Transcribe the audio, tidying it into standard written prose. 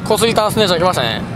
小杉タンス姉ちゃん来ましたね。